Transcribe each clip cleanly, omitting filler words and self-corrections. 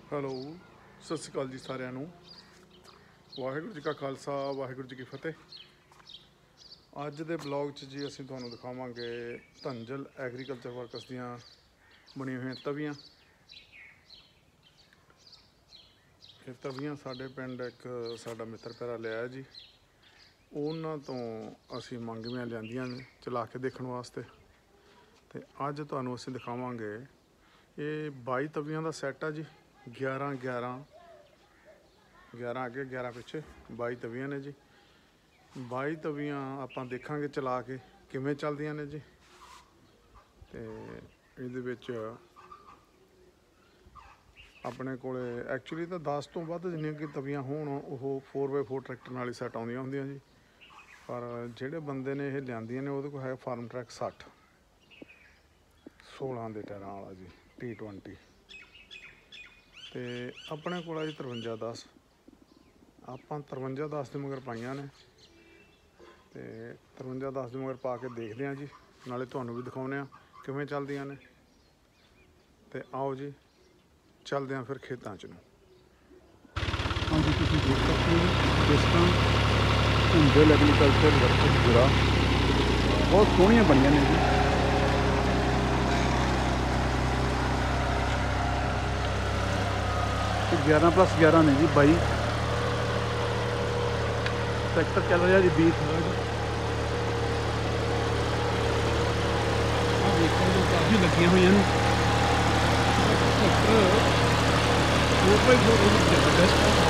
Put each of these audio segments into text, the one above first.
Hello, ਸਤਿ ਸ਼੍ਰੀ ਅਕਾਲ ਜੀ ਸਾਰਿਆਂ ਨੂੰ। ਵਾਹਿਗੁਰੂ ਜੀ ਕਾ ਖਾਲਸਾ, ਵਾਹਿਗੁਰੂ ਜੀ ਕੀ ਫਤਿਹ। ਅੱਜ ਦੇ ਬਲੌਗ 'ਚ ਜੀ ਅਸੀਂ ਤੁਹਾਨੂੰ ਦਿਖਾਵਾਂਗੇ ਧੰਜਲ ਐਗਰੀਕਲਚਰ ਵਰਕਰਸ ਦੀਆਂ ਬਣੀਆਂ ਹੋਈਆਂ ਤਵੀਆਂ। ਇਹ ਤਵੀਆਂ ਸਾਡੇ ਪਿੰਡ ਇੱਕ ਸਾਡਾ ਮਿੱਤਰ ਪਿਆਰਾ ਲਿਆਇਆ ਜੀ, ਉਹਨਾਂ ਤੋਂ ਅਸੀਂ ਮੰਗਵੀਆਂ ਲਿਆਂਦੀਆਂ ਨੇ ਚਲਾ ਕੇ ਦੇਖਣ ਵਾਸਤੇ। ਅਤੇ ਅੱਜ ਤੁਹਾਨੂੰ ਅਸੀਂ ਦਿਖਾਵਾਂਗੇ ਇਹ 22 ਤਵੀਆਂ ਦਾ ਸੈੱਟ ਆ ਜੀ। 11 ਅੱਗੇ 11 ਪਿੱਛੇ 22 ਤਵੀਆਂ ਨੇ ਜੀ। 22 ਤਵੀਆਂ ਆਪਾਂ ਦੇਖਾਂਗੇ ਚਲਾ ਕੇ ਕਿਵੇਂ ਚੱਲਦੀਆਂ ਨੇ ਜੀ। ਅਤੇ ਇਹਦੇ ਵਿੱਚ ਆਪਣੇ ਕੋਲ ਐਕਚੁਅਲੀ ਤਾਂ 10 ਤੋਂ ਵੱਧ ਜਿੰਨੀਆਂ ਕਿ ਤਵੀਆਂ ਹੋਣ ਉਹ 4x4 ਟਰੈਕਟਰ ਨਾਲ ਹੀ ਸੈੱਟ ਆਉਂਦੀਆਂ ਹੁੰਦੀਆਂ ਜੀ। ਪਰ ਜਿਹੜੇ ਬੰਦੇ ਨੇ ਇਹ ਲਿਆਂਦੀਆਂ ਨੇ ਉਹਦੇ ਕੋਲ ਹੈ ਫਾਰਮ ਟਰੈਕ 60 16 ਦੇ ਟਾਇਰਾਂ ਵਾਲਾ ਜੀ T20। ਅਤੇ ਆਪਣੇ ਕੋਲ ਆ ਜੀ 5310। ਆਪਾਂ 5310 ਦੇ ਮਗਰ ਪਾਈਆਂ ਨੇ ਅਤੇ 5310 ਦੇ ਮਗਰ ਪਾ ਕੇ ਦੇਖਦੇ ਹਾਂ ਜੀ, ਨਾਲੇ ਤੁਹਾਨੂੰ ਵੀ ਦਿਖਾਉਂਦੇ ਹਾਂ ਕਿਵੇਂ ਚੱਲਦੀਆਂ ਨੇ। ਅਤੇ ਆਓ ਜੀ ਚੱਲਦੇ ਹਾਂ ਫਿਰ ਖੇਤਾਂ 'ਚ ਨੂੰ। ਹਾਂਜੀ, ਤੁਸੀਂ ਦੇਖ ਸਕਦੇ ਹੋ ਜਿਸ ਤਰ੍ਹਾਂ ਧੰਜਲ ਐਗਰੀਕਲਚਰ ਵਰਕਰਸ ਗੁੜਾ ਬਹੁਤ ਸੋਹਣੀਆਂ ਬਣੀਆਂ ਨੇ ਜੀ। ਤੇ 11+11 ਨੇ ਜੀ 22। ਟਰੈਕਟਰ ਚੱਲ ਰਿਹਾ ਜੀ 20 ਆਹ ਦੇਖੋ ਜੀ, ਕਾਫੀ ਲੱਗੀਆਂ ਹੋਈਆਂ ਨੇ। ਟਰੈਕਟਰ 4x4 ਜ਼ਬਰਦਸਤ ਹੈ।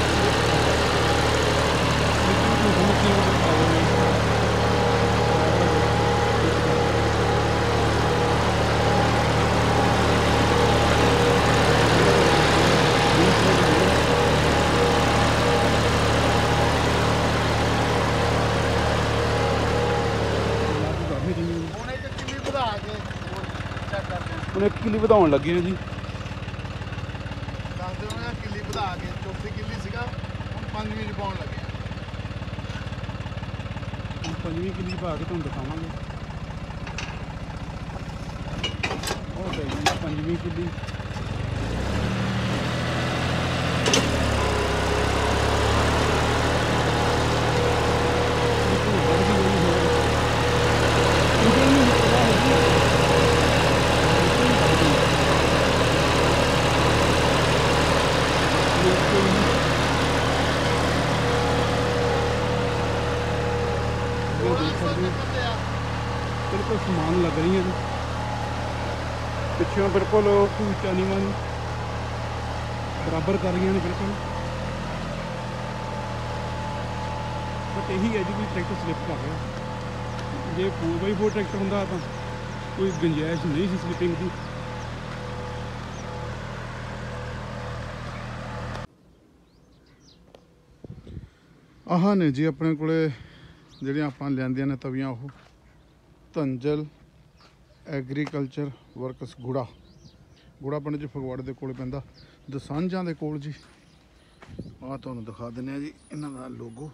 ਹੁਣ 1 ਕਿੱਲੀ ਵਧਾਉਣ ਲੱਗੇ ਆ ਜੀ। ਦੱਸਦੇ ਹੋ ਕਿੱਲੀ ਵਧਾ ਕੇ ਚੌਥੀ ਕਿੱਲੀ ਸੀਗਾ, ਹੁਣ 5ਵੀਂ 'ਚ ਪਾਉਣ ਲੱਗੇ। ਹੁਣ 5ਵੀਂ ਕਿੱਲੀ ਪਾ ਕੇ ਤੁਹਾਨੂੰ ਦਿਖਾਵਾਂਗੇ। ਉਹ ਪੈ ਗਈ 5ਵੀਂ ਕਿੱਲੀ। बिल्कुल समान लग रही है जी। पिछों बिल्कुल ऊंचा नीवा बराबर कर रही हैं बिल्कुल। बट यही है जी भी ट्रैक्टर स्लिप कर रहा। जे 4x4 ट्रैक्टर होंदा तो कोई गुंजाइश नहीं सी स्लिपिंग की। ਆਹ ਨੇ ਜੀ ਆਪਣੇ ਕੋਲੇ ਜਿਹੜੀਆਂ ਆਪਾਂ ਲਿਆਂਦੀਆਂ ਨੇ ਤਵੀਆਂ, ਉਹ ਧੰਜਲ ਐਗਰੀਕਲਚਰ ਵਰਕਸ ਗੁੜਾ ਪਿੰਡ 'ਚ ਫਗਵਾੜੇ ਦੇ ਕੋਲ ਪੈਂਦਾ, ਦਸਾਂਝਾਂ ਦੇ ਕੋਲ ਜੀ। ਆਹ ਤੁਹਾਨੂੰ ਦਿਖਾ ਦਿੰਦੇ ਹਾਂ ਜੀ ਇਹਨਾਂ ਦਾ ਲੋਗੋ।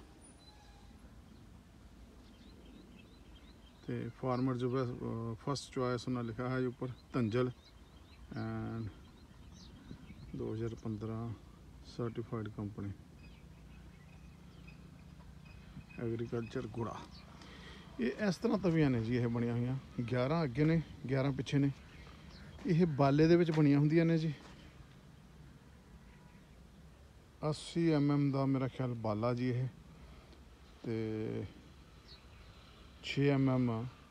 ਤੇ ਫਾਰਮਰ ਜੋ ਫਸਟ ਚੁਆਇਸ ਉਹਨਾਂ ਲਿਖਿਆ ਹੈ ਉੱਪਰ Dhanjal and 2015 certified company agriculture ਗੁੜਾ। ਇਹ ਇਸ ਤਰ੍ਹਾਂ ਤਵੀਆਂ ਨੇ ਜੀ ਇਹ ਬਣੀਆਂ ਹੋਈਆਂ। 11 ਅੱਗੇ ਨੇ 11 ਪਿੱਛੇ ਨੇ। ਇਹ ਬਾਲੇ ਦੇ ਵਿੱਚ ਬਣੀਆਂ ਹੁੰਦੀਆਂ ਨੇ ਜੀ। 80 mm ਦਾ ਮੇਰਾ ਖਿਆਲ ਬਾਲਾ ਜੀ ਇਹ, ਅਤੇ 6 mm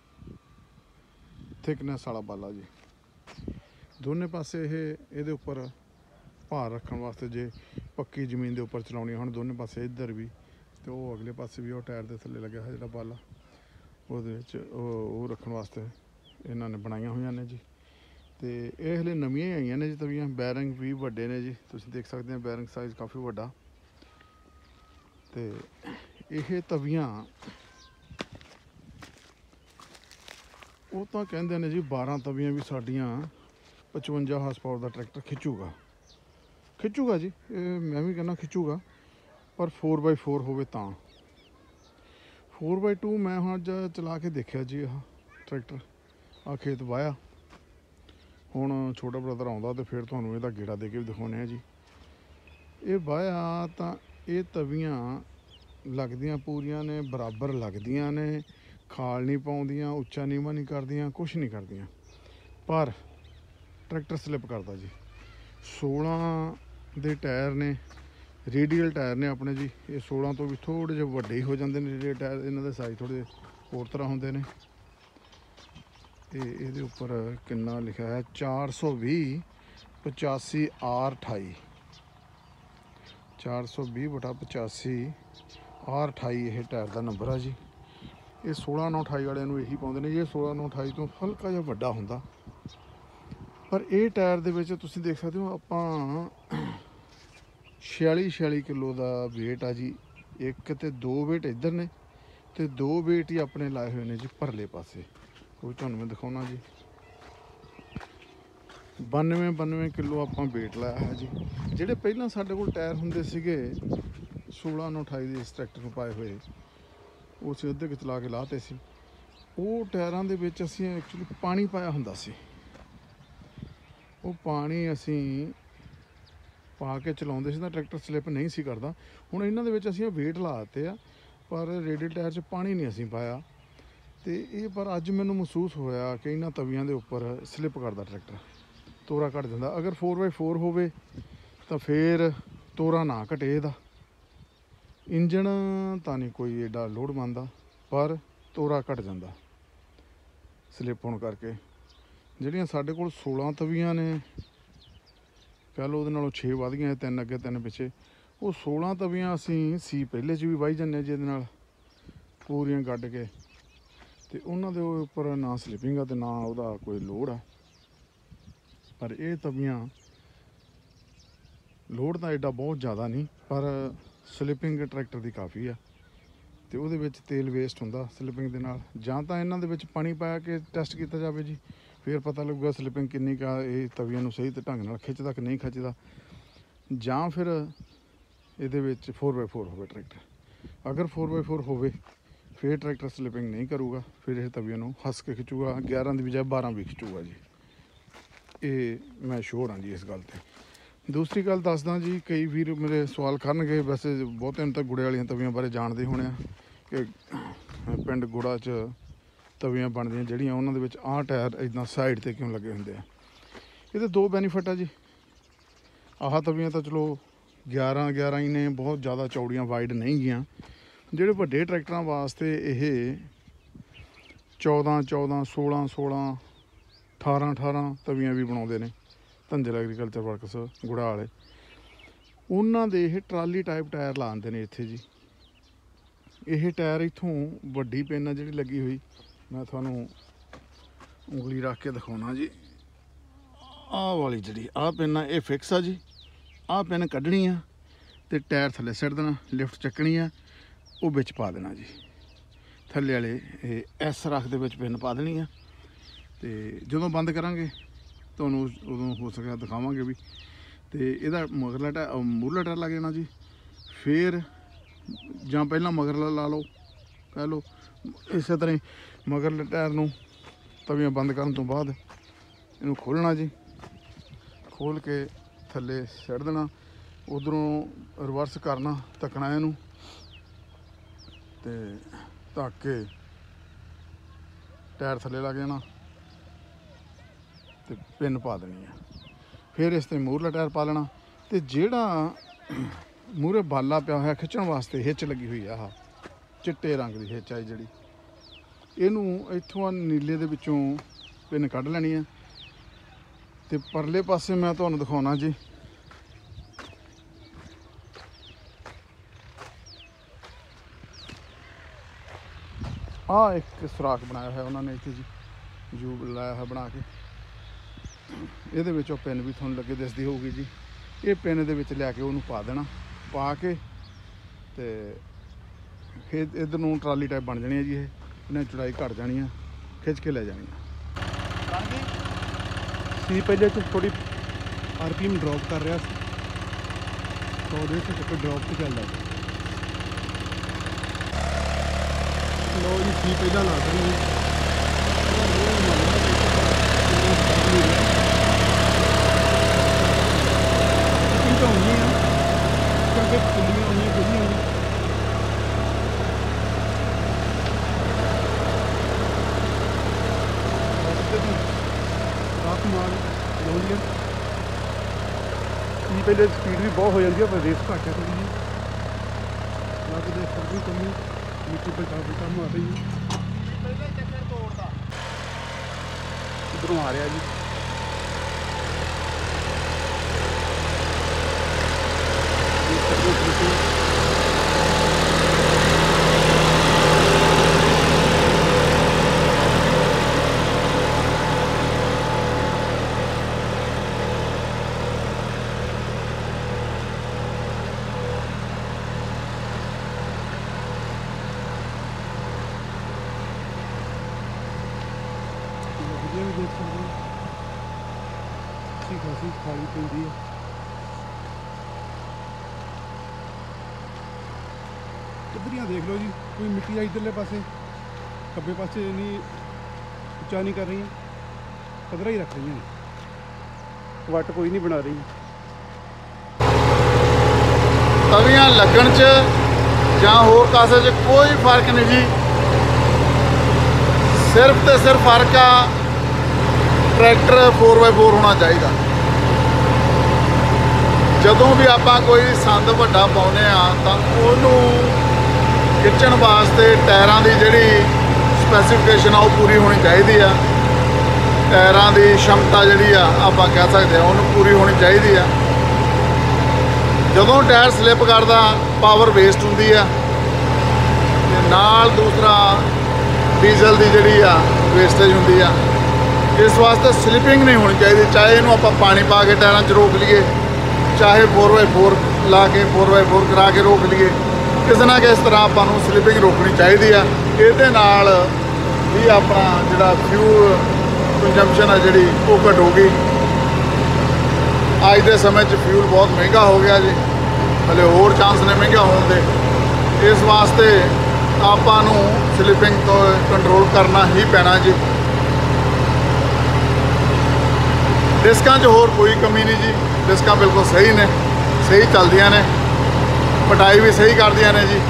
ਥਿਕਨੈਸ ਵਾਲਾ ਬਾਲਾ ਜੀ। ਦੋਨੇ ਪਾਸੇ ਇਹਦੇ ਉੱਪਰ ਭਾਰ ਰੱਖਣ ਵਾਸਤੇ, ਜੇ ਪੱਕੀ ਜ਼ਮੀਨ ਦੇ ਉੱਪਰ ਚਲਾਉਣੀ ਹੋਣ ਦੋਨੇ ਪਾਸੇ, ਇੱਧਰ ਵੀ ਅਤੇ ਉਹ ਅਗਲੇ ਪਾਸੇ ਵੀ, ਉਹ ਟਾਇਰ ਦੇ ਥੱਲੇ ਲੱਗਿਆ ਹੋਇਆ ਜਿਹੜਾ ਬਾਲਾ, ਉਹਦੇ ਵਿੱਚ ਉਹ ਰੱਖਣ ਵਾਸਤੇ ਇਹਨਾਂ ਨੇ ਬਣਾਈਆਂ ਹੋਈਆਂ ਨੇ ਜੀ। ਅਤੇ ਇਹ ਹਲੇ ਨਵੀਆਂ ਹੀ ਆਈਆਂ ਨੇ ਜੀ ਤਵੀਆਂ। ਬੈਰਿੰਗ ਵੀ ਵੱਡੇ ਨੇ ਜੀ, ਤੁਸੀਂ ਦੇਖ ਸਕਦੇ ਹੋ ਬੈਰਿੰਗ ਸਾਈਜ਼ ਕਾਫੀ ਵੱਡਾ। ਅਤੇ ਇਹ ਤਵੀਆਂ ਉਹ ਤਾਂ ਕਹਿੰਦੇ ਨੇ ਜੀ 12 ਤਵੀਆਂ ਵੀ ਸਾਡੀਆਂ 55 ਹਾਰਸ ਪਾਵਰ ਦਾ ਟਰੈਕਟਰ ਖਿੱਚੂਗਾ ਜੀ। ਇਹ ਮੈਂ ਵੀ ਕਹਿੰਦਾ ਖਿੱਚੂਗਾ, ਪਰ 4x4 ਹੋਵੇ ਤਾਂ। 4x2 ਮੈਂ ਹੁਣ ਅੱਜ ਚਲਾ ਕੇ ਦੇਖਿਆ ਜੀ। ਆਹ ਟਰੈਕਟਰ ਆਹ ਖੇਤ ਵਾਹਿਆ, ਹੁਣ ਛੋਟਾ ਬ੍ਰਦਰ ਆਉਂਦਾ ਤੇ ਫਿਰ ਤੁਹਾਨੂੰ ਇਹਦਾ ਗੇੜਾ ਦੇ ਕੇ ਵੀ ਦਿਖਾਉਂਦੇ ਆ ਜੀ। ਇਹ ਵਾਹਿਆ ਤਾਂ ਇਹ ਤਵੀਆਂ ਲੱਗਦੀਆਂ ਪੂਰੀਆਂ ਨੇ, ਬਰਾਬਰ ਲੱਗਦੀਆਂ ਨੇ, ਖਾਲ ਨਹੀਂ ਪਾਉਂਦੀਆਂ, ਉੱਚਾ ਨੀਵਾਂ ਨਹੀਂ ਕਰਦੀਆਂ, ਕੁਛ ਨਹੀਂ ਕਰਦੀਆਂ, ਪਰ ਟਰੈਕਟਰ ਸਲਿੱਪ ਕਰਦਾ ਜੀ। 16 ਦੇ ਟਾਇਰ ਨੇ, ਰੇਡੀਅਲ ਟਾਇਰ ਨੇ ਆਪਣੇ ਜੀ। ਇਹ 16 ਤੋਂ ਵੀ ਥੋੜ੍ਹੇ ਜਿਹੇ ਵੱਡੇ ਹੀ ਹੋ ਜਾਂਦੇ ਨੇ ਰੇਡੀਅਲ ਟਾਇਰ, ਇਹਨਾਂ ਦੇ ਸਾਈਜ਼ ਥੋੜ੍ਹੇ ਹੋਰ ਤਰ੍ਹਾਂ ਹੁੰਦੇ ਨੇ। ਤੇ ਇਹਦੇ ਉੱਪਰ ਕਿੰਨਾ ਲਿਖਿਆ ਹੈ 420 85 R28 420/85 R28 ਇਹ ਟਾਇਰ ਦਾ ਨੰਬਰ ਆ ਜੀ। ਇਹ 16/928 ਵਾਲਿਆਂ ਨੂੰ ਇਹੀ ਪਾਉਂਦੇ ਨੇ ਜੀ। ਇਹ 16/928 ਤੋਂ ਹਲਕਾ ਜਿਹਾ ਵੱਡਾ ਹੁੰਦਾ, ਪਰ ਇਹ ਟਾਇਰ ਦੇ ਵਿੱਚ ਤੁਸੀਂ ਦੇਖ ਸਕਦੇ ਹੋ ਆਪਾਂ 46 ਕਿਲੋ ਦਾ ਵੇਟ ਆ ਜੀ। ਇੱਕ ਤੇ ਦੋ ਵੇਟ ਇੱਧਰ ਨੇ ਤੇ ਦੋ ਵੇਟ ਹੀ ਆਪਣੇ ਲਾਏ ਹੋਏ ਨੇ ਜੀ ਪਰਲੇ ਪਾਸੇ। ਕੋਈ ਤੁਹਾਨੂੰ ਮੈਂ ਦਿਖਾਉਣਾ ਜੀ। 92 ਕਿਲੋ ਆਪਾਂ ਵੇਟ ਲਾਇਆ ਹੈ ਜੀ। ਜਿਹੜੇ ਪਹਿਲਾਂ ਸਾਡੇ ਕੋਲ ਟਾਇਰ ਹੁੰਦੇ ਸੀਗੇ 16/928 ਦੇ ਇਸ ਟਰੈਕਟਰ ਨੂੰ ਪਾਏ ਹੋਏ, ਉਹ ਅਸੀਂ ਅੱਧੇ ਕੁ ਚਲਾ ਕੇ ਲਾਤੇ ਸੀ। ਉਹ ਟਾਇਰਾਂ ਦੇ ਵਿੱਚ ਅਸੀਂ ਐਕਚੁਅਲੀ ਪਾਣੀ ਪਾਇਆ ਹੁੰਦਾ ਸੀ। ਉਹ ਪਾਣੀ ਅਸੀਂ ਪਾ ਕੇ ਚਲਾਉਂਦੇ ਸੀ ਤਾਂ ਟਰੈਕਟਰ ਸਲਿੱਪ ਨਹੀਂ ਸੀ ਕਰਦਾ। ਹੁਣ ਇਹਨਾਂ ਦੇ ਵਿੱਚ ਅਸੀਂ ਵੇਟ ਲਾ ਦਿੱਤੇ ਆ, ਪਰ ਰੇਡੀਅਲ ਟਾਇਰ 'ਚ ਪਾਣੀ ਨਹੀਂ ਅਸੀਂ ਪਾਇਆ। ਤੇ ਇਹ ਪਰ ਅੱਜ ਮੈਨੂੰ ਮਹਿਸੂਸ ਹੋਇਆ ਕਿ ਇਹਨਾਂ ਤਵੀਆਂ ਦੇ ਉੱਪਰ ਸਲਿੱਪ ਕਰਦਾ ਟਰੈਕਟਰ, ਤੋਰਾ ਘਟ ਜਾਂਦਾ। ਅਗਰ 4x4 ਹੋਵੇ ਤਾਂ ਫਿਰ ਤੋਰਾ ਨਾ ਘਟੇ ਇਹਦਾ। ਇੰਜਣ ਤਾਂ ਨਹੀਂ ਕੋਈ ਐਡਾ ਲੋਡ ਮੰਨਦਾ, ਪਰ ਤੋਰਾ ਘਟ ਜਾਂਦਾ ਸਲਿੱਪ ਹੋਣ ਕਰਕੇ। ਜਿਹੜੀਆਂ ਸਾਡੇ ਕੋਲ 16 ਤਵੀਆਂ ਨੇ, ਕਹਿ ਲਓ ਉਹਦੇ ਨਾਲੋਂ 6 ਵੱਧ ਗਈਆਂ, 3 ਅੱਗੇ 3 ਪਿੱਛੇ। ਉਹ 16 ਤਵੀਆਂ ਅਸੀਂ ਸੀ ਪਹਿਲੇ 'ਚ ਵੀ ਵਾਹੀ ਜਾਂਦੇ ਹਾਂ ਜੀ ਇਹਦੇ ਨਾਲ ਪੂਰੀਆਂ ਗੱਡ ਕੇ। ਤੇ ਉਹਨਾਂ ਦੇ ਉੱਪਰ ਨਾ ਸਲਿੱਪਿੰਗ ਆ ਤੇ ਨਾ ਉਹਦਾ ਕੋਈ ਲੋਡ ਆ। ਪਰ ਇਹ ਤਵੀਆਂ ਲੋਡ ਤਾਂ ਐਡਾ ਬਹੁਤ ਜ਼ਿਆਦਾ ਨਹੀਂ, ਪਰ ਸਲਿੱਪਿੰਗ ਟਰੈਕਟਰ ਦੀ ਕਾਫੀ ਆ। ਤੇ ਉਹਦੇ ਵਿੱਚ ਤੇਲ ਵੇਸਟ ਹੁੰਦਾ ਸਲਿੱਪਿੰਗ ਦੇ ਨਾਲ। ਜਾਂ ਤਾਂ ਇਹਨਾਂ ਦੇ ਵਿੱਚ ਪਾਣੀ ਪਾਇਆ ਕੇ ਟੈਸਟ ਕੀਤਾ ਜਾਵੇ ਜੀ, ਫਿਰ ਪਤਾ ਲੱਗੂਗਾ ਸਲਿੱਪਿੰਗ ਕਿੰਨੀ ਕਾ ਇਹ ਤਵੀਆਂ ਨੂੰ ਸਹੀ ਤੇ ਢੰਗ ਨਾਲ ਖਿੱਚਦਾ ਕਿ ਨਹੀਂ ਖਿੱਚਦਾ। ਜਾਂ ਫਿਰ ਇਹਦੇ ਵਿੱਚ 4x4 ਹੋਵੇ ਟਰੈਕਟਰ। ਅਗਰ 4x4 ਹੋਵੇ ਫਿਰ ਟਰੈਕਟਰ ਸਲਿੱਪਿੰਗ ਨਹੀਂ ਕਰੂਗਾ, ਫਿਰ ਇਹ ਤਵੀਆਂ ਨੂੰ ਹੱਸ ਕੇ ਖਿੱਚੂਗਾ। 11 ਦੀ ਬਜਾਏ 12 ਵੀ ਖਿੱਚੂਗਾ ਜੀ। ਇਹ ਮੈਂ ਸ਼ੋਰ ਹਾਂ ਜੀ ਇਸ ਗੱਲ 'ਤੇ। ਦੂਸਰੀ ਗੱਲ ਦੱਸਦਾ ਜੀ, ਕਈ ਵੀਰ ਮੇਰੇ ਸਵਾਲ ਕਰਨਗੇ, ਵੈਸੇ ਬਹੁਤਿਆਂ ਨੂੰ ਤਾਂ ਗੁੜੇ ਵਾਲੀਆਂ ਤਵੀਆਂ ਬਾਰੇ ਜਾਣਦੇ ਹੋਣੇ ਆ ਕਿ ਪਿੰਡ ਗੁੜਾ 'ਚ ਤਵੀਆਂ ਬਣਦੀਆਂ ਜਿਹੜੀਆਂ, ਉਹਨਾਂ ਦੇ ਵਿੱਚ ਆਹ ਟਾਇਰ ਇੱਦਾਂ ਸਾਈਡ 'ਤੇ ਕਿਉਂ ਲੱਗੇ ਹੁੰਦੇ ਆ। ਇਹਦੇ ਦੋ ਬੈਨੀਫਿਟ ਆ ਜੀ। ਆਹ ਤਵੀਆਂ ਤਾਂ ਚਲੋ 11 ਹੀ ਨੇ, ਬਹੁਤ ਜ਼ਿਆਦਾ ਚੌੜੀਆਂ ਵਾਈਡ ਨਹੀਂ ਗੀਆਂ। ਜਿਹੜੇ ਵੱਡੇ ਟਰੈਕਟਰਾਂ ਵਾਸਤੇ ਇਹ 14 16 18 ਤਵੀਆਂ ਵੀ ਬਣਾਉਂਦੇ ਨੇ ਧੰਜਲ ਐਗਰੀਕਲਚਰ ਵਰਕਸ ਗੁੜਾ ਵਾਲੇ। ਉਹਨਾਂ ਦੇ ਇਹ ਟਰਾਲੀ ਟਾਈਪ ਟਾਇਰ ਲਾਉਂਦੇ ਨੇ ਇੱਥੇ ਜੀ। ਇਹ ਟਾਇਰ ਇੱਥੋਂ ਵੱਡੀ ਪਿੰਨ ਆ ਜਿਹੜੀ ਲੱਗੀ ਹੋਈ, ਮੈਂ ਤੁਹਾਨੂੰ ਉਂਗਲੀ ਰੱਖ ਕੇ ਦਿਖਾਉਣਾ ਜੀ। ਆਹ ਵਾਲੀ ਜਿਹੜੀ ਆਹ ਪਿੰਨ ਆ, ਇਹ ਫਿਕਸ ਆ ਜੀ। ਆਹ ਪਿੰਨ ਕੱਢਣੀ ਆ ਤੇ ਟਾਇਰ ਥੱਲੇ ਸਿੱਟ ਦੇਣਾ, ਲਿਫਟ ਚੱਕਣੀ ਆ, ਉਹ ਵਿੱਚ ਪਾ ਦੇਣਾ ਜੀ। ਥੱਲੇ ਵਾਲੇ ਇਹ ਐਸ ਰੱਖ ਦੇ ਵਿੱਚ ਪਿੰਨ ਪਾ ਦੇਣੀ ਆ। ਤੇ ਜਦੋਂ ਬੰਦ ਕਰਾਂਗੇ ਤੁਹਾਨੂੰ ਉਦੋਂ ਹੋ ਸਕਿਆ ਦਿਖਾਵਾਂਗੇ ਵੀ। ਤੇ ਇਹਦਾ ਮਗਰਲਾ ਟਾਇਰ ਮੂਹਰਲਾ ਟਾਇਰ ਲੱਗ ਜਾਣਾ ਜੀ। ਫਿਰ ਜਾਂ ਪਹਿਲਾਂ ਮਗਰਲਾ ਲਾ ਲਓ, ਕਹਿ ਲਓ। ਇਸੇ ਤਰ੍ਹਾਂ ਹੀ ਮਗਰਲੇ ਟਾਇਰ ਨੂੰ ਤਵੀਆਂ ਬੰਦ ਕਰਨ ਤੋਂ ਬਾਅਦ ਇਹਨੂੰ ਖੋਲ੍ਹਣਾ ਜੀ। ਖੋਲ੍ਹ ਕੇ ਥੱਲੇ ਸਿੱਟ ਦੇਣਾ, ਉਧਰੋਂ ਰਿਵਰਸ ਕਰਨਾ, ਧੱਕਣਾ ਇਹਨੂੰ ਤੇ ਧੱਕ ਕੇ ਟਾਇਰ ਥੱਲੇ ਲੱਗ ਜਾਣਾ ਤੇ ਪਿੰਨ ਪਾ ਦੇਣੀ ਆ। ਫਿਰ ਇਸ 'ਤੇ ਮੂਹਰਲਾ ਟਾਇਰ ਪਾ ਲੈਣਾ। ਤੇ ਜਿਹੜਾ ਮੂਹਰੇ ਬਾਲਾ ਪਿਆ ਹੋਇਆ ਖਿੱਚਣ ਵਾਸਤੇ ਹਿੱਚ ਲੱਗੀ ਹੋਈ ਆ, ਆਹ ਚਿੱਟੇ ਰੰਗ ਦੀ ਹਿੱਚ ਆ ਜਿਹੜੀ, ਇਹਨੂੰ ਇੱਥੋਂ ਨੀਲੇ ਦੇ ਵਿੱਚੋਂ ਪਿੰਨ ਕੱਢ ਲੈਣੀ ਆ। ਤੇ ਪਰਲੇ ਪਾਸੇ ਮੈਂ ਤੁਹਾਨੂੰ ਦਿਖਾਉਣਾ ਜੀ। ਆਹ ਇੱਕ ਸੁਰਾਖ ਬਣਾਇਆ ਹੋਇਆ ਉਹਨਾਂ ਨੇ ਇੱਥੇ ਜੀ, ਜੂਬ ਲਾਇਆ ਹੋਇਆ ਬਣਾ ਕੇ। ਇਹਦੇ ਵਿੱਚੋਂ ਪਿੰਨ ਵੀ ਤੁਹਾਨੂੰ ਲੱਗੇ ਦਿਸਦੀ ਹੋਊਗੀ ਜੀ। ਇਹ ਪਿੰਨ ਦੇ ਵਿੱਚ ਲਿਆ ਕੇ ਉਹਨੂੰ ਪਾ ਦੇਣਾ, ਪਾ ਕੇ ਤੇ ਫਿਰ ਇੱਧਰ ਨੂੰ ਟਰਾਲੀ ਟਾਈਪ ਬਣ ਜਾਣੀ ਹੈ ਜੀ। ਇਹਨਾਂ ਚੌੜਾਈ ਘਟ ਜਾਣੀ ਆ, ਖਿੱਚ ਕੇ ਲੈ ਜਾਣੀ ਆ। ਸੀ ਪਹਿਲੇ 'ਚ ਥੋੜੀ RPM ਡ੍ਰੌਪ ਕਰ ਰਿਹਾ ਸੀ, 100 ਦੇ ਡ੍ਰੌਪ 'ਤੇ ਚੱਲਦਾ ਸੀ। ਲੋ ਜੀ ਸੀ ਪਹਿਲਾਂ ਲਾ ਦੇਣੀ। ਅੱਗੇ ਖੁੱਲੀਆਂ ਹੋਈਆਂ ਖੁੱਲੀਆਂ ਨੇ। ਰਾਤ ਮਾਰ ਲਾਉਂਦੀ ਹੈ ਕੀ ਪਹਿਲੇ ਸਪੀਡ ਵੀ ਬਹੁਤ ਹੋ ਜਾਂਦੀ ਹੈ, ਪਰ ਰੇਸ ਘੱਟ ਹੈ ਥੋੜ੍ਹੀ ਜਿਹੀ। ਲੱਗਦੇ ਫਿਰ ਵੀ ਕਮੀ ਮਿੱਟੀ ਪਰ ਕੰਮ ਆ ਰਹੀ ਹੈ। ਪਹਿਲੇ ਚੱਕਰ ਤੋੜਦਾ ਇੱਧਰੋਂ ਆ ਰਿਹਾ ਜੀ। ਵਧੀਆ ਵੀ ਦੇਖ ਸਕਦੇ ਹੋ, ਅੱਛੀ ਖਾਸੀ ਖਾਲੀ ਪੈਂਦੀ ਹੈ। ਇੱਧਰੀਆਂ ਦੇਖ ਲਓ ਜੀ, ਕੋਈ ਮਿੱਟੀ ਆ ਇੱਧਰਲੇ ਪਾਸੇ, ਖੱਬੇ ਪਾਸੇ ਨਹੀਂ ਉੱਚਾ ਨਹੀਂ ਕਰ ਰਹੀਆਂ, ਪੱਧਰਾ ਹੀ ਰੱਖ ਰਹੀਆਂ ਨੇ, ਵੱਟ ਕੋਈ ਨਹੀਂ ਬਣਾ ਰਹੀ। ਤਵੀਆਂ ਲੱਗਣ 'ਚ ਜਾਂ ਹੋਰ ਕਾਸੇ 'ਚ ਕੋਈ ਫਰਕ ਨਹੀਂ ਜੀ। ਸਿਰਫ ਤੇ ਸਿਰਫ ਫਰਕ ਆ ਟਰੈਕਟਰ 4x4 ਹੋਣਾ ਚਾਹੀਦਾ। ਜਦੋਂ ਵੀ ਆਪਾਂ ਕੋਈ ਸੰਦ ਵੱਡਾ ਪਾਉਂਦੇ ਆ ਤਾਂ ਉਹਨੂੰ ਖਿੱਚਣ ਵਾਸਤੇ ਟਾਇਰਾਂ ਦੀ ਜਿਹੜੀ ਸਪੈਸੀਫਿਕੇਸ਼ਨ ਆ ਉਹ ਪੂਰੀ ਹੋਣੀ ਚਾਹੀਦੀ ਆ। ਟਾਇਰਾਂ ਦੀ ਸ਼ਮਤਾ ਜਿਹੜੀ ਆ ਆਪਾਂ ਕਹਿ ਸਕਦੇ ਆ ਉਹਨੂੰ ਪੂਰੀ ਹੋਣੀ ਚਾਹੀਦੀ ਆ। ਜਦੋਂ ਟਾਇਰ ਸਲਿੱਪ ਕਰਦਾ ਪਾਵਰ ਵੇਸਟ ਹੁੰਦੀ ਆ ਤੇ ਨਾਲ ਦੂਸਰਾ ਡੀਜ਼ਲ ਦੀ ਜਿਹੜੀ ਆ ਵੇਸਟੇਜ ਹੁੰਦੀ ਆ। ਇਸ ਵਾਸਤੇ ਸਲਿੱਪਿੰਗ ਨਹੀਂ ਹੋਣੀ ਚਾਹੀਦੀ, ਚਾਹੇ ਇਹਨੂੰ ਆਪਾਂ ਪਾਣੀ ਪਾ ਕੇ ਟਾਇਰਾਂ 'ਚ ਰੋਕ ਲਈਏ, ਚਾਹੇ 4x4 ਲਾ ਕੇ 4x4 ਕਰਾ ਕੇ ਰੋਕ ਲਈਏ, ਕਿਸੇ ਨਾ ਕਿਸ ਤਰ੍ਹਾਂ ਆਪਾਂ ਨੂੰ ਸਲਿੱਪਿੰਗ ਰੋਕਣੀ ਚਾਹੀਦੀ ਆ। ਇਹਦੇ ਨਾਲ ਵੀ ਆਪਣਾ ਜਿਹੜਾ ਫਿਊਲ ਕੰਜ਼ੰਪਸ਼ਨ ਆ ਜਿਹੜੀ ਉਹ ਘਟੂਗੀ। ਅੱਜ ਦੇ ਸਮੇਂ 'ਚ ਫਿਊਲ ਬਹੁਤ ਮਹਿੰਗਾ ਹੋ ਗਿਆ ਜੀ, ਹਲੇ ਹੋਰ ਚਾਂਸ ਨੇ ਮਹਿੰਗਾ ਹੋਣ ਦੇ। ਇਸ ਵਾਸਤੇ ਆਪਾਂ ਨੂੰ ਸਲਿੱਪਿੰਗ ਤੋਂ ਕੰਟਰੋਲ ਕਰਨਾ ਹੀ ਪੈਣਾ ਜੀ। ਡਿਸਕਾਂ 'ਚ ਹੋਰ ਕੋਈ ਕਮੀ ਨਹੀਂ ਜੀ, ਡਿਸਕਾਂ ਬਿਲਕੁਲ ਸਹੀ ਨੇ, ਸਹੀ ਚੱਲਦੀਆਂ ਨੇ, ਪਟਾਈ ਵੀ ਸਹੀ ਕਰਦੀਆਂ ਨੇ ਜੀ।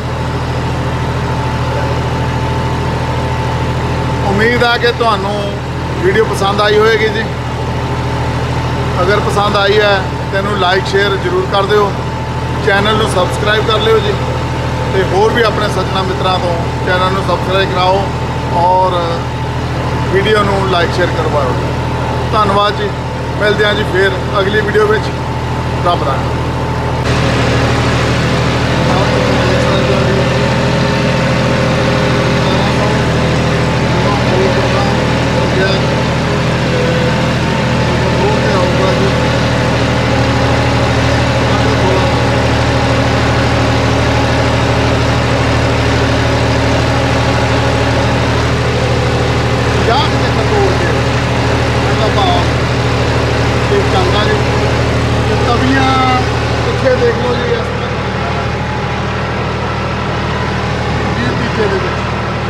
ਉਮੀਦ ਆ ਕਿ ਤੁਹਾਨੂੰ ਵੀਡੀਓ ਪਸੰਦ ਆਈ ਹੋਵੇਗੀ ਜੀ। ਅਗਰ ਪਸੰਦ ਆਈ ਹੈ ਤਾਂ ਇਹਨੂੰ ਲਾਈਕ ਸ਼ੇਅਰ ਜ਼ਰੂਰ ਕਰ ਦਿਓ, ਚੈਨਲ ਨੂੰ ਸਬਸਕ੍ਰਾਈਬ ਕਰ ਲਿਓ ਜੀ, ਤੇ ਹੋਰ ਵੀ ਆਪਣੇ ਸੱਜਣਾ ਮਿੱਤਰਾਂ ਤੋਂ ਚੈਨਲ ਨੂੰ ਸਬਸਕ੍ਰਾਈਬ ਕਰਾਓ ਔਰ ਵੀਡੀਓ ਨੂੰ ਲਾਈਕ ਸ਼ੇਅਰ ਕਰਵਾਓ। ਧੰਨਵਾਦ ਜੀ, ਮਿਲਦੇ ਹਾਂ ਜੀ ਫਿਰ ਅਗਲੀ ਵੀਡੀਓ ਵਿੱਚ। ਰੱਬ ਰਾਖਾ। ਤਵੀਆਂ ਪਿੱਛੇ ਦੇਖ ਲਓ ਜੀ, ਇਸ ਪਿੱਛੇ ਦੇ ਵਿੱਚ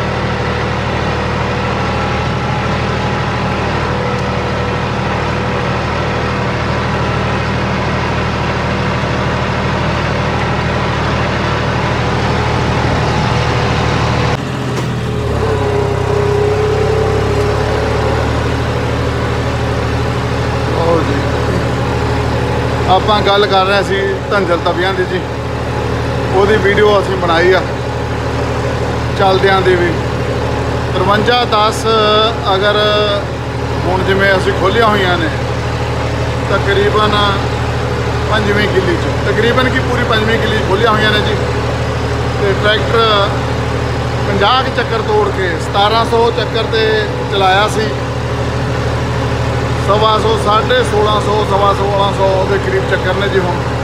ਆਪਾਂ ਗੱਲ ਕਰ ਰਹੇ ਸੀ ਧੰਜਲ ਤਵੀਆਂ ਦੀ ਜੀ। ਉਹਦੀ ਵੀਡੀਓ ਅਸੀਂ ਬਣਾਈ ਆ ਚੱਲਦਿਆਂ ਦੀ ਵੀ। 5310 ਅਗਰ ਹੁਣ ਜਿਵੇਂ ਅਸੀਂ ਖੋਲ੍ਹੀਆਂ ਹੋਈਆਂ ਨੇ ਤਕਰੀਬਨ 5ਵੀਂ ਕਿੱਲੀ 'ਚ, ਤਕਰੀਬਨ ਕੀ ਪੂਰੀ 5ਵੀਂ ਕਿੱਲੀ ਖੋਲ੍ਹੀਆਂ ਹੋਈਆਂ ਨੇ ਜੀ। ਤੇ ਟਰੈਕਟਰ 50 ਚੱਕਰ ਤੋੜ ਕੇ 1700 ਚੱਕਰ ਤੇ ਚਲਾਇਆ ਸੀ। 1600 1650 1600 ਦੇ ਕਰੀਬ ਚੱਕਰ ਨੇ ਜੀ ਹੁਣ।